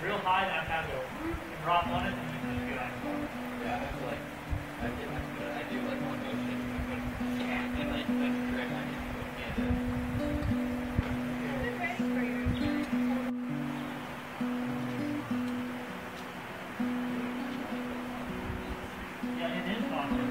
real high, then I kind of go drop on it, and you can just get on it. Yeah, I feel like I do like one motion, but and like that's great. I just can't do it. Yeah, it is awesome.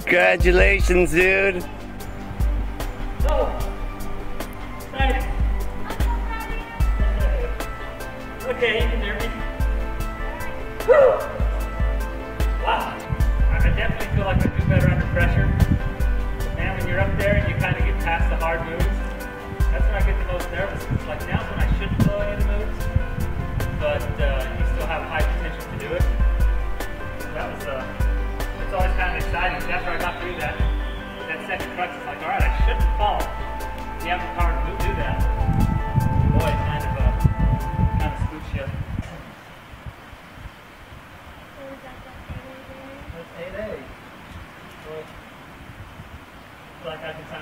Congratulations, dude. Oh, nice. Okay, you can hear me. Woo! Wow. I definitely feel like I do better under pressure. Man, when you're up there and you kind of get past the hard moves, that's when I get the most nervous. It's like now's when I shouldn't blow any of the moves, but you still have high potential to do it. So that was, it's always kind of exciting. After I got through that second crux, it's like, all right, I shouldn't fall. You have the power to do that. Boy, it kind of spooks you. That's 8A. Boy, like I can